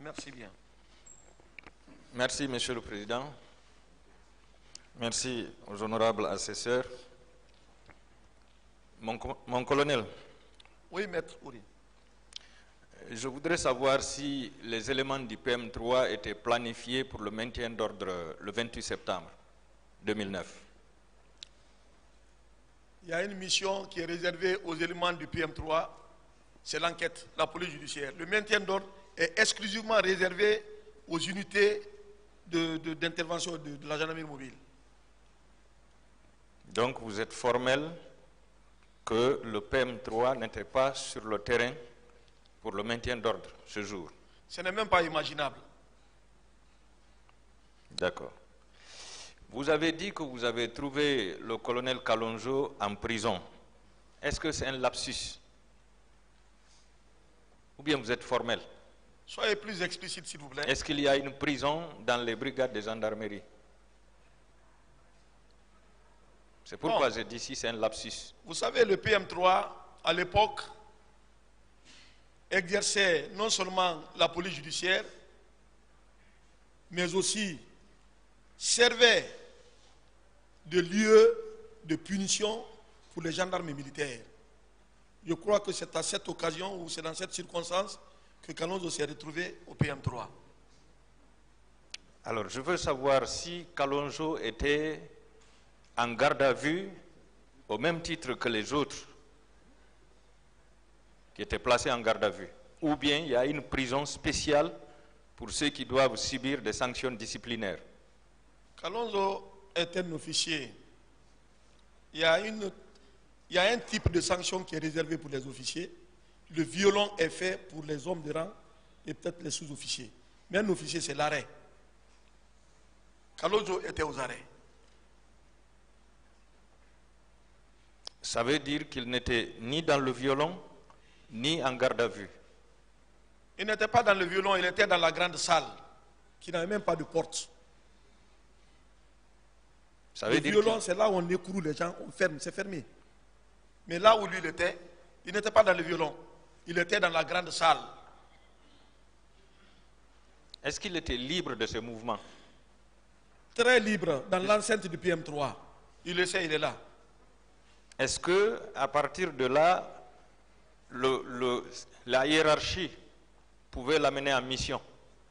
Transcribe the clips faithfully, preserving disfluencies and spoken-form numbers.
Merci bien. Merci, Monsieur le Président. Merci aux honorables assesseurs. Mon, mon colonel. Oui, maître Ouri. Je voudrais savoir si les éléments du P M trois étaient planifiés pour le maintien d'ordre le vingt-huit septembre deux mille neuf. Il y a une mission qui est réservée aux éléments du P M trois, c'est l'enquête, la police judiciaire. Le maintien d'ordre est exclusivement réservé aux unités d'intervention de, de, de, de la gendarmerie mobile. Donc vous êtes formel que le P M trois n'était pas sur le terrain pour le maintien d'ordre ce jour. Ce n'est même pas imaginable. D'accord. Vous avez dit que vous avez trouvé le colonel Kalonjo en prison. Est-ce que c'est un lapsus? Ou bien vous êtes formel? Soyez plus explicite, s'il vous plaît. Est-ce qu'il y a une prison dans les brigades de gendarmerie? C'est pourquoi j'ai dit si c'est un lapsus. Vous savez, le P M trois, à l'époque, exerçait non seulement la police judiciaire, mais aussi servait de lieu de punition pour les gendarmes militaires. Je crois que c'est à cette occasion ou c'est dans cette circonstance que Kalonjo s'est retrouvé au P M trois. Alors, je veux savoir si Kalonjo était en garde à vue au même titre que les autres qui étaient placés en garde à vue, ou bien il y a une prison spéciale pour ceux qui doivent subir des sanctions disciplinaires. Kalonjo est un officier. Il y a, une, il y a un type de sanction qui est réservé pour les officiers. Le violon est fait pour les hommes de rang et peut-être les sous-officiers. Mais un officier, c'est l'arrêt. Kalonjo était aux arrêts. Ça veut dire qu'il n'était ni dans le violon, ni en garde à vue. Il n'était pas dans le violon, il était dans la grande salle, qui n'avait même pas de porte. Ça veut le dire violon, c'est là où on écroule les gens, on ferme, c'est fermé. Mais là où lui il était, il n'était pas dans le violon, il était dans la grande salle. Est-ce qu'il était libre de ce mouvement? Très libre, dans l'enceinte du P M trois. Il le sait, il est là. Est-ce que, à partir de là, le, le, la hiérarchie pouvait l'amener en mission?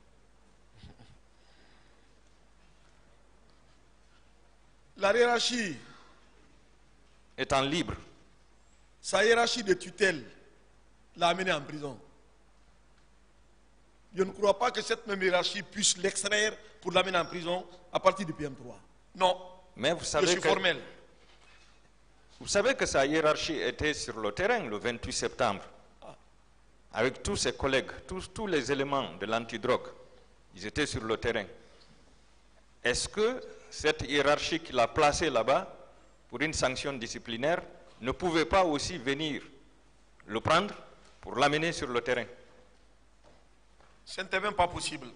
La hiérarchie étant libre, sa hiérarchie de tutelle l'a amené en prison. Je ne crois pas que cette même hiérarchie puisse l'extraire pour l'amener en prison à partir du P M trois. Non. Mais vous savez je suis que, formel. Vous savez que sa hiérarchie était sur le terrain le vingt-huit septembre, ah. avec tous ses collègues, tous, tous les éléments de l'antidrogue. Ils étaient sur le terrain. Est-ce que cette hiérarchie qu'il a placée là-bas pour une sanction disciplinaire ne pouvait pas aussi venir le prendre pour l'amener sur le terrain? Ce n'était même pas possible.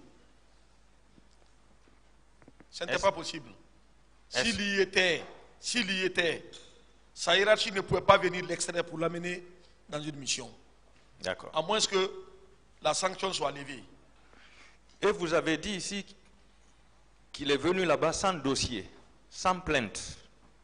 Ce n'était pas possible. S'il y était, s'il y était, sa hiérarchie ne pouvait pas venir l'extraire pour l'amener dans une mission. D'accord. À moins que la sanction soit levée. Et vous avez dit ici qu'il est venu là-bas sans dossier, sans plainte.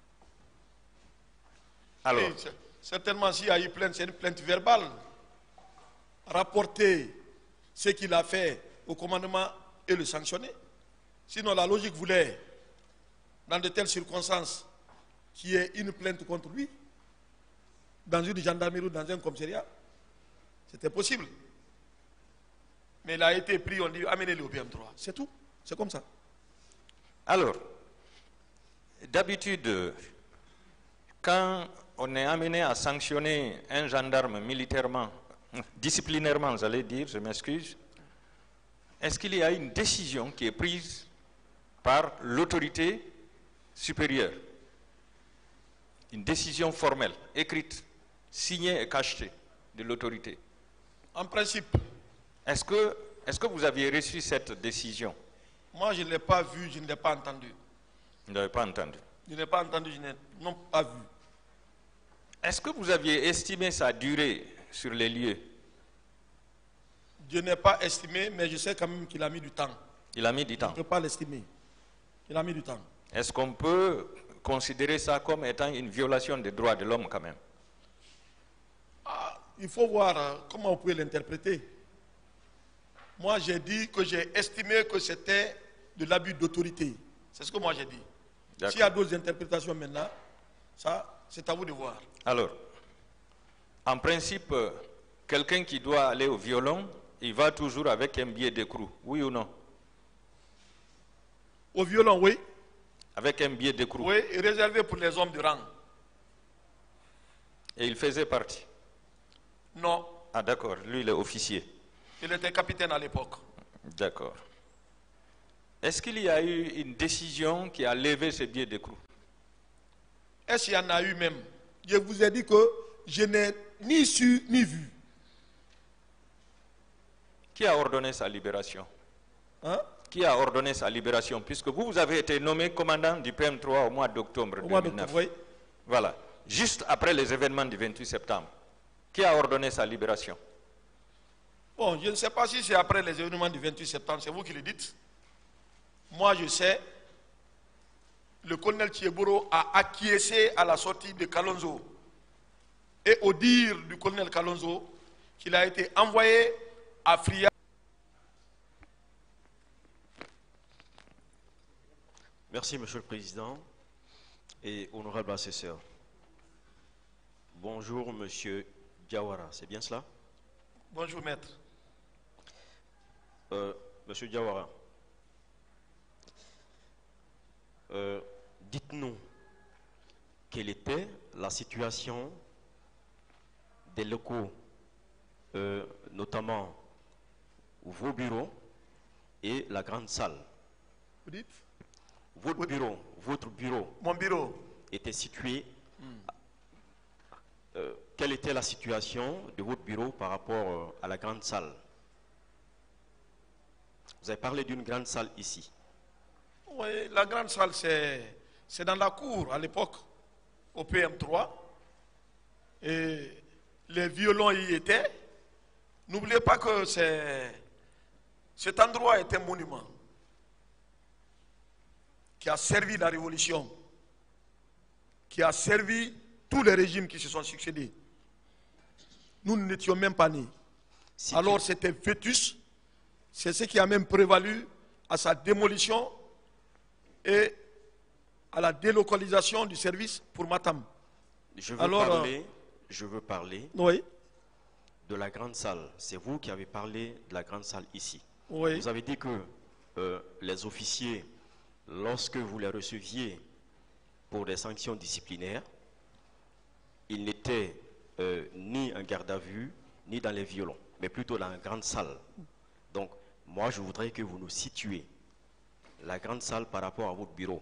Alors, oui, certainement, s'il y a eu plainte, c'est une plainte verbale. Rapporter ce qu'il a fait au commandement et le sanctionner. Sinon, la logique voulait, dans de telles circonstances, qu'il y ait une plainte contre lui, dans une gendarmerie ou dans un commissariat. C'était possible. Mais il a été pris, on dit, amenez-le au P M trois. C'est tout. C'est comme ça. Alors, d'habitude, quand on est amené à sanctionner un gendarme militairement, disciplinairement, j'allais dire, je m'excuse, est-ce qu'il y a une décision qui est prise par l'autorité supérieure? Une décision formelle, écrite, signée et cachetée de l'autorité? En principe. Est-ce que, est-ce que vous aviez reçu cette décision? Moi, je ne l'ai pas vu, je ne l'ai pas entendu. Vous n'avez pas entendu? Je n'ai pas entendu, je n'ai non pas vu. Est-ce que vous aviez estimé sa durée sur les lieux? Je n'ai pas estimé, mais je sais quand même qu'il a mis du temps. Il a mis du Je temps. ne peux pas l'estimer. Il a mis du temps. Est-ce qu'on peut considérer ça comme étant une violation des droits de l'homme quand même? Ah, il faut voir euh, comment vous pouvez l'interpréter. Moi, j'ai dit que j'ai estimé que c'était de l'abus d'autorité. C'est ce que moi j'ai dit. S'il y a d'autres interprétations maintenant, ça, c'est à vous de voir. Alors, en principe, euh, quelqu'un qui doit aller au violon, il va toujours avec un billet d'écrou, oui ou non? Au violon, oui. Avec un billet d'écrou. Oui, et réservé pour les hommes de rang. Et il faisait partie? Non. Ah d'accord, lui il est officier. Il était capitaine à l'époque. D'accord. Est-ce qu'il y a eu une décision qui a levé ce billet d'écrou? Est-ce qu'il y en a eu même? Je vous ai dit que je n'ai ni su ni vu. Qui a ordonné sa libération? Hein? Qui a ordonné sa libération? Puisque vous, vous avez été nommé commandant du P M trois au mois d'octobre deux mille neuf. Oui. Voilà. Juste après les événements du vingt-huit septembre. Qui a ordonné sa libération? Bon, je ne sais pas si c'est après les événements du vingt-huit septembre, c'est vous qui le dites. Moi, je sais, le colonel Thieboro a acquiescé à la sortie de Kalonzo. Et au dire du colonel Kalonzo, qu'il a été envoyé à Fria. Merci, Monsieur le Président et honorable assesseur. Bonjour, Monsieur Diawara, c'est bien cela? Bonjour, maître. Euh, Monsieur Diawara, euh, dites-nous quelle était la situation des locaux, euh, notamment vos bureaux et la grande salle. Vous dites? Votre Oui. bureau, votre bureau Mon bureau était situé. Euh, quelle était la situation de votre bureau par rapport euh, à la grande salle? Vous avez parlé d'une grande salle ici. Oui, la grande salle, c'est dans la cour à l'époque, au P M trois. Et les violons y étaient. N'oubliez pas que cet endroit est un monument qui a servi la révolution, qui a servi tous les régimes qui se sont succédés. Nous n'étions même pas nés. Si Alors tu... c'était vétus, c'est ce qui a même prévalu à sa démolition et à la délocalisation du service pour Matam. Je veux Alors, parler, je veux parler Oui, de la grande salle. C'est vous qui avez parlé de la grande salle ici. oui. Vous avez dit que euh, les officiers, lorsque vous les receviez pour des sanctions disciplinaires, ils n'étaient euh, ni en garde à vue, ni dans les violons, mais plutôt dans la grande salle. Donc, moi, je voudrais que vous nous situiez la grande salle par rapport à votre bureau.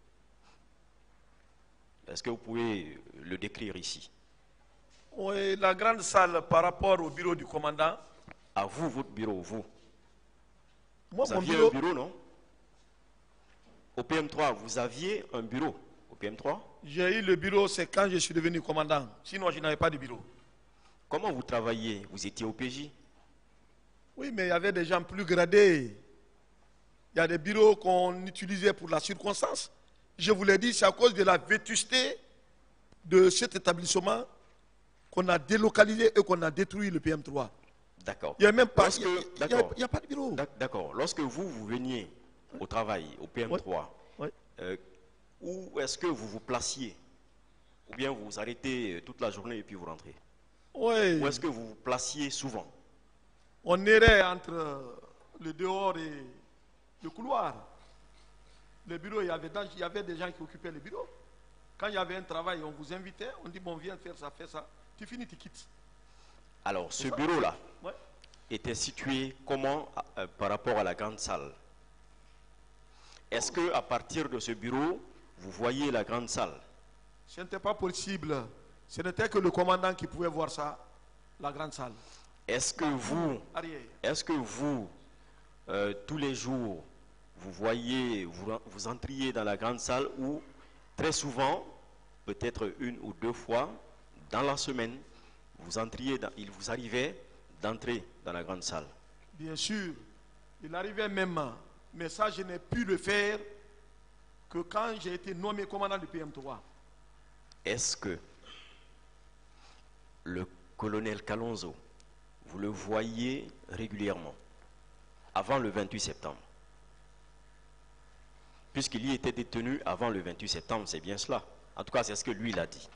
Est-ce que vous pouvez le décrire ici? Oui, la grande salle par rapport au bureau du commandant. À vous, votre bureau, vous. Moi, Vous mon aviez bureau, un bureau, non? Au P M trois, vous aviez un bureau au P M trois? j'ai eu le bureau, c'est quand je suis devenu commandant. Sinon, je n'avais pas de bureau. Comment vous travailliez? Vous étiez au P J? Oui, mais il y avait des gens plus gradés. Il y a des bureaux qu'on utilisait pour la circonstance. Je vous l'ai dit, c'est à cause de la vétusté de cet établissement qu'on a délocalisé et qu'on a détruit le P M trois. D'accord. Il n'y a même pas, Lorsque- il y a- il y a- d'accord. il y a pas de bureau. D'ac- D'accord. Lorsque vous, vous veniez au travail, au P M trois, Oui. euh, où est-ce que vous vous placiez? Ou bien vous vous arrêtez toute la journée et puis vous rentrez? Oui. Où est-ce que vous vous placiez souvent? On errait entre le dehors et le couloir. Le bureau, il y avait, il y avait des gens qui occupaient le bureau. Quand il y avait un travail, on vous invitait, on dit, bon, viens faire ça, fais ça. Tu finis, tu quittes. Alors, ce ça. bureau-là Ouais. était situé comment euh, par rapport à la grande salle? Est-ce que à partir de ce bureau, vous voyez la grande salle? Ce n'était pas possible. Ce n'était que le commandant qui pouvait voir ça, la grande salle. Est-ce que vous, Arrière. est-ce que vous, euh, tous les jours, vous voyez, vous, vous entriez dans la grande salle ou très souvent, peut-être une ou deux fois dans la semaine, vous entriez dans, il vous arrivait d'entrer dans la grande salle? Bien sûr, il arrivait même, mais ça je n'ai pu le faire que quand j'ai été nommé commandant du P M trois. Est-ce que le colonel Kalonzo, vous le voyez régulièrement avant le vingt-huit septembre? Puisqu'il y était détenu avant le vingt-huit septembre, c'est bien cela. En tout cas, c'est ce que lui, il a dit.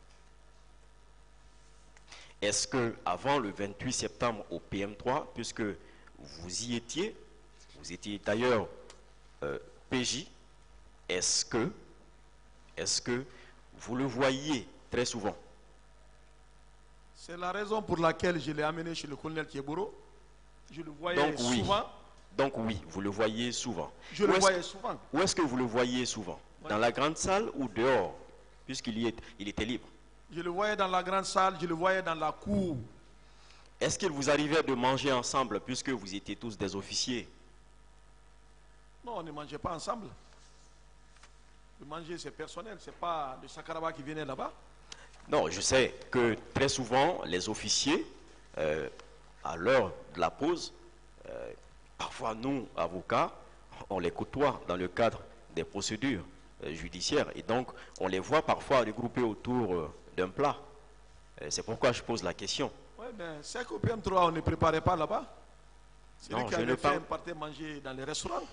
Est-ce que avant le vingt-huit septembre au P M trois, puisque vous y étiez, vous étiez d'ailleurs euh, P J, est-ce que, est-ce que vous le voyez très souvent? C'est la raison pour laquelle je l'ai amené chez le colonel Thieboro. Je le voyais Donc, oui. souvent. Donc oui, vous le voyez souvent. Je Où le est-ce voyais que- souvent. Où est-ce que vous le voyez souvent? Ouais. Dans la grande salle ou dehors? Puisqu'il y est, il était libre. Je le voyais dans la grande salle, je le voyais dans la cour. Est-ce qu'il vous arrivait de manger ensemble puisque vous étiez tous des officiers? Non, on ne mangeait pas ensemble. Le manger, c'est personnel, c'est pas le Sakaraba qui venait là-bas. Non, je sais que très souvent, les officiers, euh, à l'heure de la pause, euh, parfois nous, avocats, on les côtoie dans le cadre des procédures euh, judiciaires. Et donc, on les voit parfois regroupés autour euh, d'un plat. Euh, c'est pourquoi je pose la question. Oui, mais c'est qu'au P M trois, on ne préparait pas là-bas. C'est lui Non, qui je avait ne fait parle- un parti manger dans les restaurants.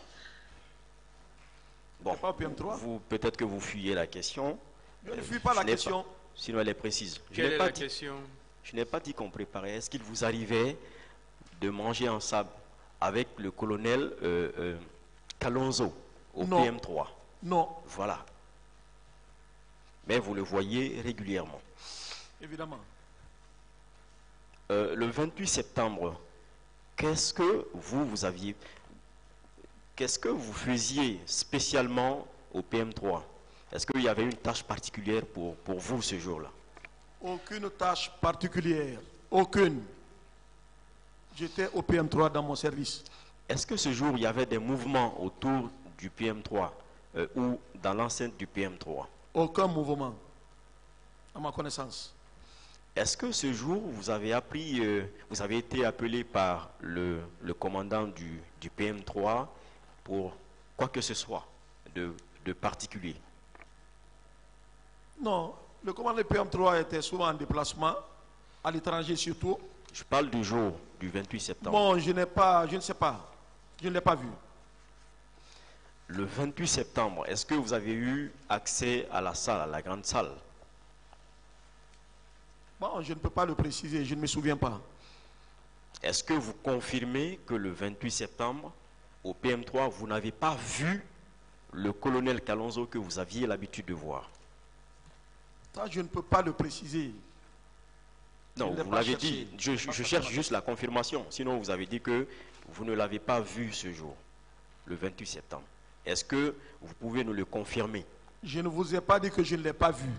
Bon, pas au P M trois. vous, peut-être que vous fuyez la question. Je ne Euh, fuis pas la n'ai question. Sinon, elle est précise. Je Quelle n'ai est pas la dit- question? Je n'ai pas dit qu'on préparait. Est-ce qu'il vous arrivait de manger ensemble avec le colonel euh, euh, Kalonzo au Non. P M trois? Non, Voilà. Mais vous le voyez régulièrement. évidemment. Euh, le vingt-huit septembre, qu'est-ce que vous, vous aviez... Qu'est-ce que vous faisiez spécialement au P M trois? Est-ce qu'il y avait une tâche particulière pour, pour vous ce jour-là? Aucune tâche particulière. Aucune. J'étais au P M trois dans mon service. Est-ce que ce jour, il y avait des mouvements autour du P M trois euh, ou dans l'enceinte du P M trois? Aucun mouvement, à ma connaissance. Est-ce que ce jour, vous avez appris, euh, vous avez été appelé par le, le commandant du, du P M trois pour quoi que ce soit de, de particulier? Non, le commandant du P M trois était souvent en déplacement, à l'étranger surtout. Je parle du jour du vingt-huit septembre. Bon, je n'ai pas, je ne sais pas. Je ne l'ai pas vu. Le vingt-huit septembre, est-ce que vous avez eu accès à la salle, à la grande salle? Bon, je ne peux pas le préciser, je ne me souviens pas. Est-ce que vous confirmez que le vingt-huit septembre, au P M trois, vous n'avez pas vu le colonel Kalonzo que vous aviez l'habitude de voir? Ça, je ne peux pas le préciser. Non, Je ne l'ai vous pas l'avez cherché. dit. Je, je- Pas je ça, cherche ça. juste la confirmation. Sinon, vous avez dit que vous ne l'avez pas vu ce jour, le vingt-huit septembre. Est-ce que vous pouvez nous le confirmer? Je ne vous ai pas dit que je ne l'ai pas vu.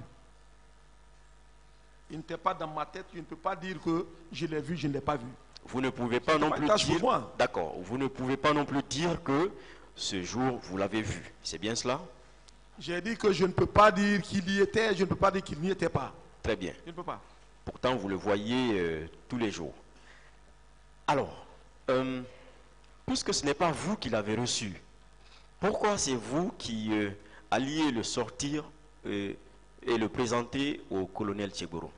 Il n'était pas dans ma tête, je ne peux pas dire que je l'ai vu, je ne l'ai pas vu. Vous ne pouvez pas non pas une plus tâche pour dire. moi. D'accord. Vous ne pouvez pas non plus dire que ce jour vous l'avez vu. C'est bien cela? J'ai dit que je ne peux pas dire qu'il y était, je ne peux pas dire qu'il n'y était pas. Très bien. Je ne peux pas. Pourtant, vous le voyez euh, tous les jours. Alors, euh, puisque ce n'est pas vous qui l'avez reçu, pourquoi c'est vous qui euh, alliez le sortir euh, et le présenter au colonel Thieboro?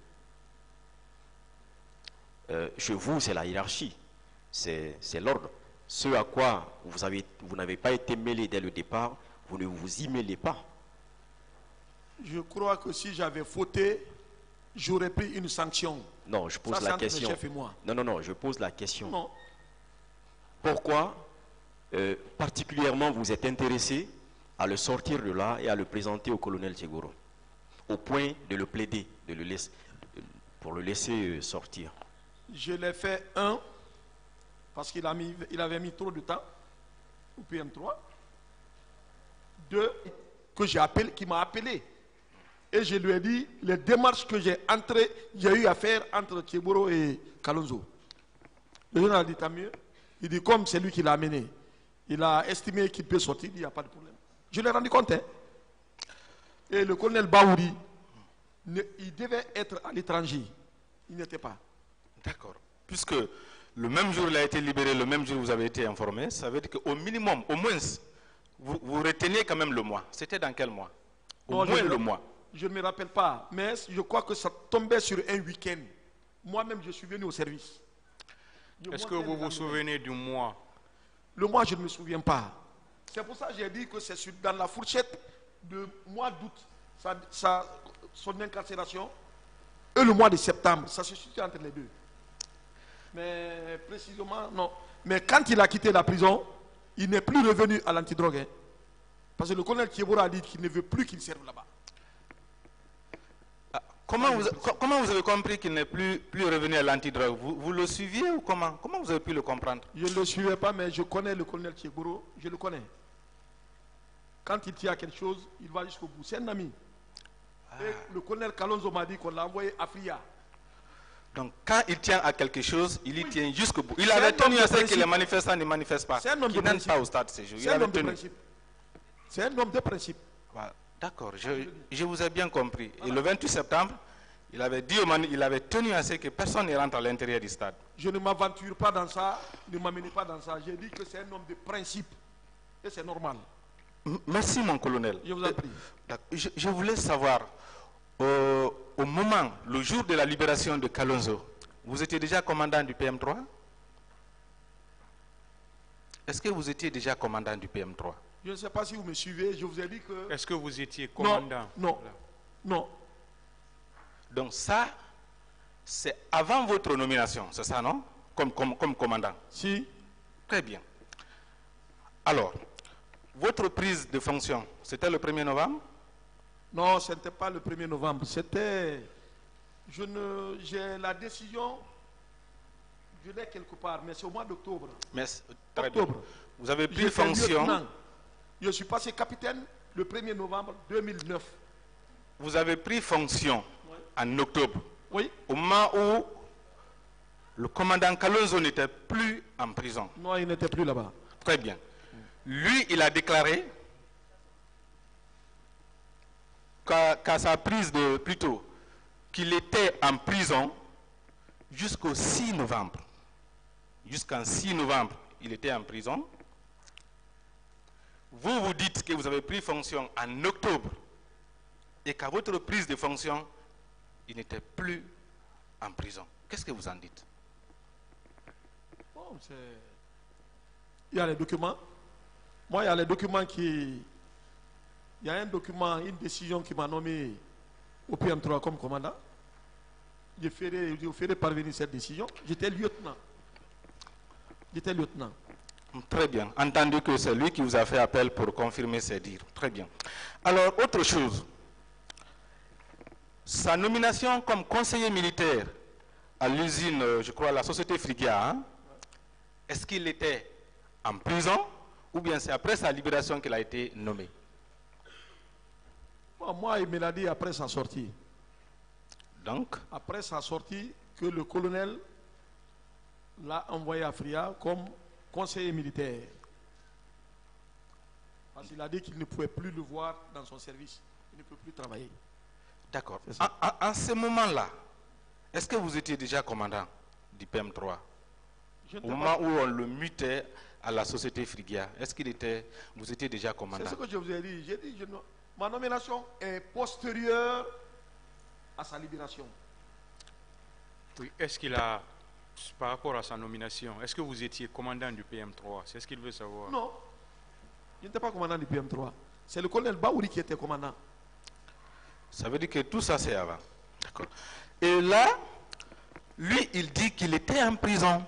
Euh, chez vous, c'est la hiérarchie, c'est c'est l'ordre. Ce à quoi vous avez, vous n'avez pas été mêlé dès le départ, vous ne vous y mêlez pas. Je crois que si j'avais fauté, j'aurais pris une sanction. Non, je pose Ça, c'est la entre le question. chef et moi. Non, non, non, je pose la question. Non. Pourquoi euh, particulièrement vous êtes intéressé à le sortir de là et à le présenter au colonel Thieboro, au point de le plaider, de le laisser, pour le laisser euh, sortir? Je l'ai fait, un, parce qu'il a mis, il avait mis trop de temps au P M trois. Deux, que j'ai appelé, qui m'a appelé. Et je lui ai dit les démarches que j'ai entrées, j'ai eu à faire entre Thieboro et Kalonzo. Le jeune a dit tant mieux. Il dit comme c'est lui qui l'a amené, il a estimé qu'il peut sortir, il n'y a pas de problème. Je l'ai rendu compte. Hein. Et le colonel Baouri, ne- il devait être à l'étranger. Il n'était pas. D'accord. Puisque le même jour il a été libéré, le même jour vous avez été informé, ça veut dire qu'au minimum, au moins, vous, vous retenez quand même le mois. C'était dans quel mois? Au Non, moins je, le mois. Je ne me rappelle pas, mais je crois que ça tombait sur un week-end. Moi-même, je suis venu au service. Est-ce que vous vous souvenez du mois? Le mois, je ne me souviens pas. C'est pour ça que j'ai dit que c'est sur- dans la fourchette de mois d'août, sa- sa- son incarcération, et le mois de septembre. Ça se situe entre les deux. Mais précisément, non. Mais quand il a quitté la prison, il n'est plus revenu à l'antidrogue. Hein. Parce que le colonel Kiebora a dit qu'il ne veut plus qu'il serve là-bas. Ah, comment, vous, co- comment vous avez compris qu'il n'est plus, plus revenu à l'antidrogue? vous, vous le suiviez ou comment? Comment vous avez pu le comprendre? Je ne le suivais pas, mais je connais le colonel Kieboro, je le connais. Quand il tient à quelque chose, il va jusqu'au bout. C'est un ami. Et le colonel Kalonzo m'a dit qu'on l'a envoyé à Fria. Donc quand il tient à quelque chose, il y tient jusqu'au bout. Il C'est avait un tenu homme à de ce que principe. les manifestants ne manifestent pas. C'est un homme de Qui n'entrent principe. pas au stade ces jours. Il C'est un avait homme de tenu. principe. C'est un homme de principe. Voilà. D'accord, je, je vous ai bien compris. Et le vingt-huit septembre, il avait, dit aux mani- il avait tenu à ce que personne ne rentre à l'intérieur du stade. Je ne m'aventure pas dans ça, ne m'amenez pas dans ça. J'ai dit que c'est un homme de principe. Et c'est normal. M- Merci mon colonel. Je vous en prie. D'accord. Je, je voulais savoir, euh, au moment, le jour de la libération de Kalonzo, vous étiez déjà commandant du P M trois? Est-ce que vous étiez déjà commandant du P M trois? Je ne sais pas si vous me suivez, je vous ai dit que... Est-ce que vous étiez Non, commandant? non, non. Donc ça, c'est avant votre nomination, c'est ça, non? Comme, comme, comme commandant. Si, Très bien. Alors, votre prise de fonction, c'était le premier novembre? non, ce n'était pas le premier novembre. C'était... Je ne... J'ai la décision... Je l'ai quelque part, mais c'est au mois d'octobre. Mais, c'est- très bien. Octobre. Vous avez pris J'étais fonction, lieutenant. Je suis passé capitaine le premier novembre deux mille neuf. vous avez pris fonction en octobre, Oui? au moment où le commandant Kalonzo n'était plus en prison. Non, il n'était plus là-bas. Très bien. Lui, il a déclaré qu'à qu'à sa prise de, plutôt, qu'il était en prison jusqu'au six novembre. Jusqu'en six novembre, il était en prison. Vous vous dites que vous avez pris fonction en octobre et qu'à votre prise de fonction, il n'était plus en prison. Qu'est-ce que vous en dites? Bon, c'est... Il y a les documents. Moi, il y a les documents qui... Il y a un document, une décision qui m'a nommé au P M trois comme commandant. Je ferai, je ferai parvenir cette décision. J'étais lieutenant. J'étais lieutenant. Très bien. Entendu que c'est lui qui vous a fait appel pour confirmer ses dires. Très bien. Alors, autre chose. Sa nomination comme conseiller militaire à l'usine, euh, je crois, à la société Frigia, hein, est-ce qu'il était en prison ou bien c'est après sa libération qu'il a été nommé? Bon, moi, il me l'a dit après sa sortie. Donc, Après sa sortie, que le colonel l'a envoyé à Fria comme conseiller militaire. Parce qu'il a dit qu'il ne pouvait plus le voir dans son service. Il ne peut plus travailler. d'accord. C'est ça. En, en- en ce moment-là, est-ce que vous étiez déjà commandant du P M trois? Je ne Au sais moment pas. où on le mutait à la société Frigia, est-ce qu'il était, vous étiez déjà C'est commandant? ce que je vous ai dit. J'ai dit, je ne- ma nomination est postérieure à sa libération. Oui. Est-ce qu'il a, par rapport à sa nomination, est-ce que vous étiez commandant du P M trois? C'est ce qu'il veut savoir. Non, je n'étais pas commandant du P M trois. C'est le colonel Baouri qui était commandant. Ça veut dire que tout ça c'est avant. D'accord. Et là, lui, il dit qu'il était en prison.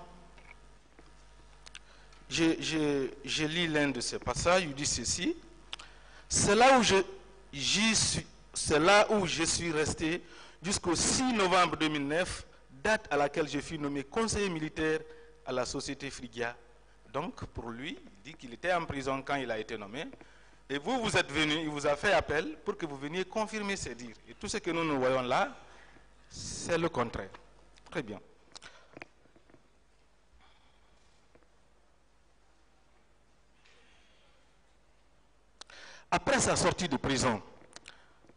Je, je, je lis l'un de ces passages, il dit ceci. C'est là où je, j'y suis, c'est là où je suis resté jusqu'au six novembre deux mille neuf, date à laquelle je fus nommé conseiller militaire à la société Frigia. Donc, pour lui, il dit qu'il était en prison quand il a été nommé. Et vous, vous êtes venu, il vous a fait appel pour que vous veniez confirmer ces dires. Et tout ce que nous nous voyons là, c'est le contraire. Très bien. Après sa sortie de prison,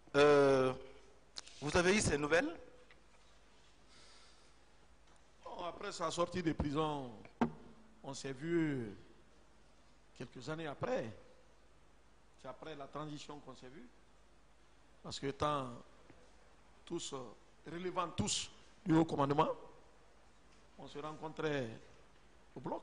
euh, vous avez eu ces nouvelles? Bon, après sa sortie de prison, on s'est vu quelques années après. C'est après la transition qu'on s'est vu. Parce que étant tous euh, relevant tous du haut commandement, on se rencontrait au bloc.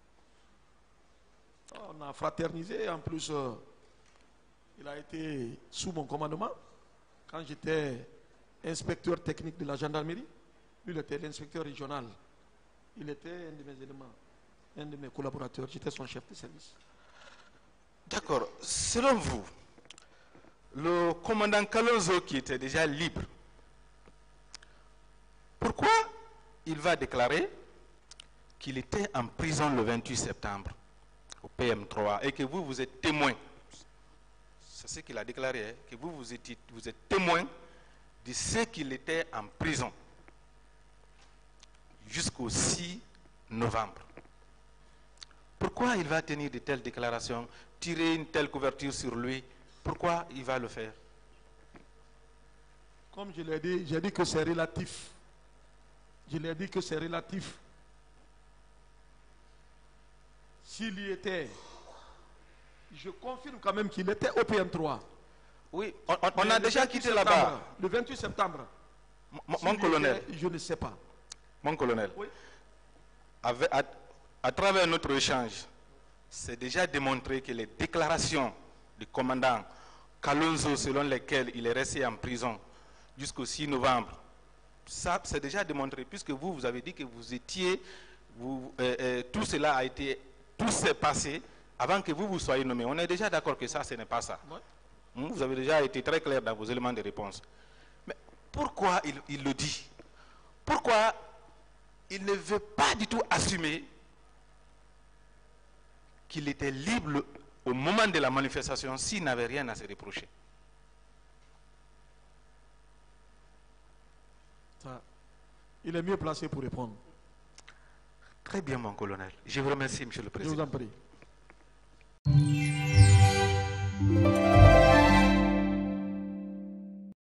On a fraternisé. En plus, euh, il a été sous mon commandement. Quand j'étais inspecteur technique de la gendarmerie, lui, il était l'inspecteur régional. Il était un de mes éléments, un de mes collaborateurs. J'étais son chef de service. D'accord. Selon vous, le commandant Kalonzo, qui était déjà libre, pourquoi il va déclarer qu'il était en prison le vingt-huit septembre au P M trois et que vous, vous êtes témoin? C'est ce qu'il a déclaré, hein, que vous, vous, étiez, vous êtes témoin de ce qu'il était en prison jusqu'au six novembre. Pourquoi il va tenir de telles déclarations, tirer une telle couverture sur lui? Pourquoi il va le faire? Comme je l'ai dit, j'ai dit que c'est relatif. Je l'ai dit que c'est relatif. S'il y était, je confirme quand même qu'il était au P M trois. Oui, on, on- on a Le déjà vingt-huit quitté là-bas. Le vingt-huit septembre. Mon, mon s'il y colonel, était, je ne sais pas. mon colonel, Oui. avec- à, à travers notre échange, c'est déjà démontré que les déclarations du commandant Kalonzo, selon lesquelles il est resté en prison jusqu'au six novembre, ça c'est déjà démontré, puisque vous, vous avez dit que vous étiez, vous, euh, euh, tout cela a été, tout s'est passé avant que vous vous soyez nommé. On est déjà d'accord que ça, ce n'est pas ça. Ouais. Hmm, Vous avez déjà été très clair dans vos éléments de réponse. Mais pourquoi il, il le dit? Pourquoi il ne veut pas du tout assumer qu'il était libre au moment de la manifestation s'il n'avait rien à se reprocher? Ça, il est mieux placé pour répondre. Très bien, mon colonel. Je vous remercie, Monsieur le Je vous Président. en prie.